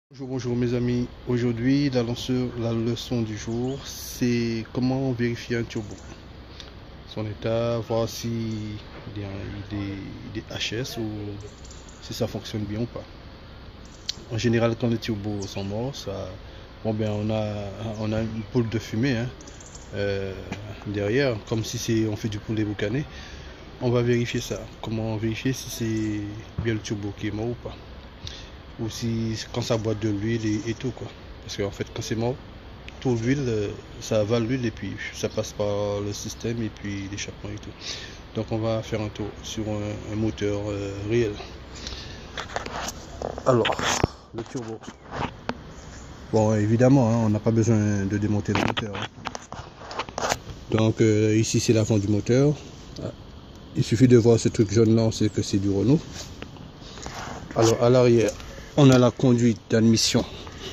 Bonjour mes amis, aujourd'hui la leçon du jour c'est comment vérifier un turbo, son état, voir si il est HS ou si ça fonctionne bien ou pas. En général quand les turbos sont morts, on a une poule de fumée derrière, comme si on fait du poulet boucané. On va vérifier ça, comment vérifier si c'est bien le turbo qui est mort ou pas. Ou si quand ça boit de l'huile et tout quoi, parce qu'en fait quand c'est mort, tout l'huile ça avale l'huile et puis ça passe par le système et puis l'échappement et tout. Donc on va faire un tour sur un moteur réel. Alors le turbo, bon évidemment on n'a pas besoin de démonter le moteur donc ici c'est l'avant du moteur. Il suffit de voir ce truc jaune là, on sait que c'est du Renault. Alors à l'arrière on a la conduite d'admission.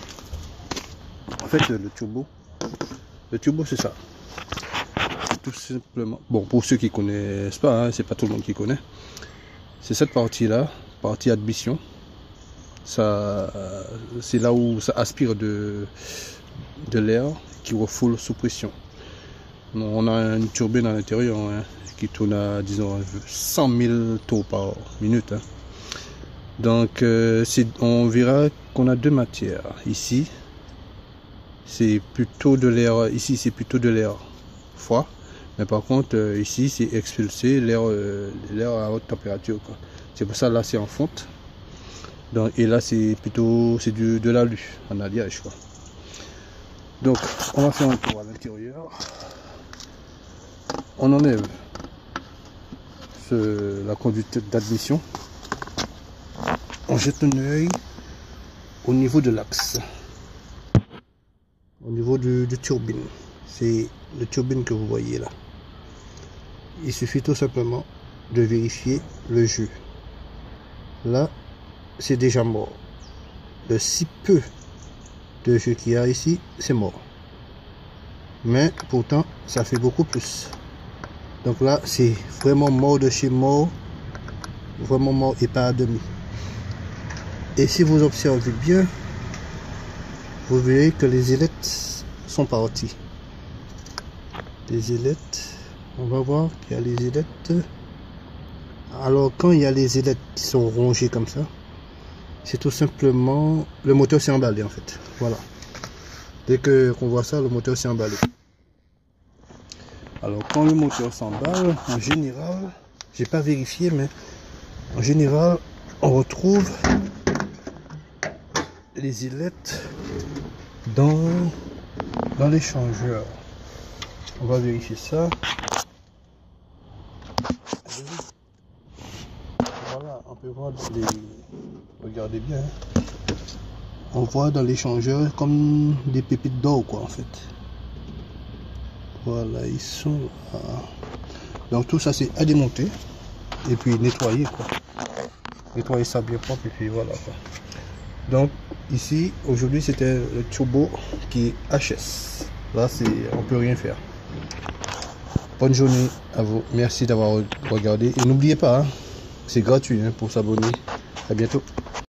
En fait le turbo c'est ça, tout simplement. Bon, pour ceux qui connaissent pas, c'est pas tout le monde qui connaît, c'est cette partie là, partie admission. Ça c'est là où ça aspire de l'air qui refoule sous pression. On a une turbine à l'intérieur qui tourne à disons 100 000 tours par minute. Donc on verra qu'on a deux matières. Ici c'est plutôt de l'air, ici c'est plutôt de l'air froid, mais par contre ici c'est expulsé l'air à haute température quoi. C'est pour ça là c'est en fonte. Donc, et là c'est plutôt de l'alu en alliage quoi. Donc on va faire un tour à l'intérieur. On enlève la conduite d'admission. On jette un œil au niveau de l'axe, au niveau du turbine. C'est le turbine que vous voyez là. Il suffit tout simplement de vérifier le jeu. Là c'est déjà mort. Le si peu de jeu qu'il y a ici, c'est mort, mais pourtant ça fait beaucoup plus. Donc là c'est vraiment mort de chez mort, vraiment mort et pas à demi. Et si vous observez bien, vous verrez que les ailettes sont parties. Les ailettes, on va voir qu'il y a les ailettes. Alors quand il y a les ailettes qui sont rongées comme ça, c'est tout simplement le moteur s'est emballé en fait. Voilà. Dès qu'on voit ça, le moteur s'est emballé. Alors quand le moteur s'emballe, en général, j'ai pas vérifié, mais en général, on retrouve les ailettes dans l'échangeur. On va vérifier ça. Voilà, on peut voir regardez bien. On voit dans l'échangeur comme des pépites d'or quoi en fait. Voilà, ils sont là. Donc tout ça c'est à démonter et puis nettoyer quoi. Nettoyer ça bien propre et puis voilà quoi. Donc ici aujourd'hui c'était le turbo qui est HS. Là on peut rien faire. Bonne journée à vous, merci d'avoir regardé et n'oubliez pas c'est gratuit pour s'abonner. À bientôt.